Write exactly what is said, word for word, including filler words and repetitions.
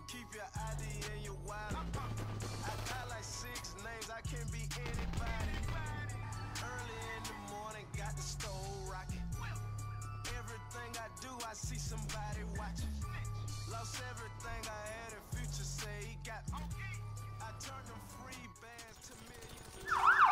Keep your I D and your wallet. I got like six names, I can be anybody. Early in the morning, got the stove rocking. Everything I do, I see somebody watching. Lost everything I had, and Future say he got me. I turned them free bands to millions.